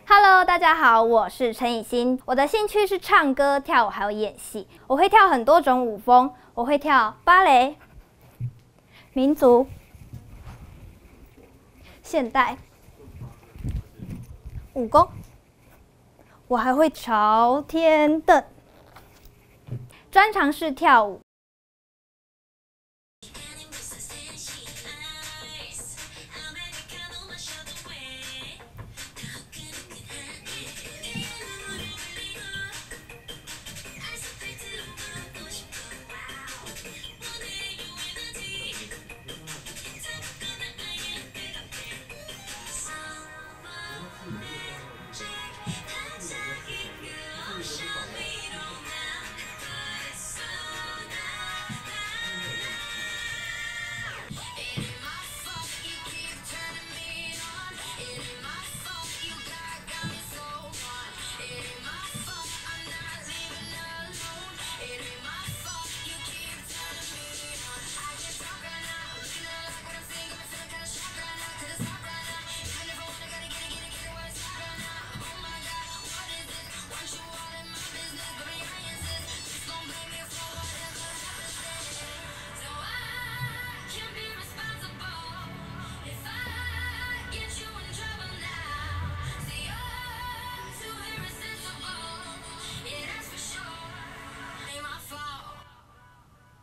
Hello， 大家好，我是陈以欣。我的兴趣是唱歌、跳舞还有演戏。我会跳很多种舞风，我会跳芭蕾、民族、现代、武功。我还会朝天蹬。专长是跳舞，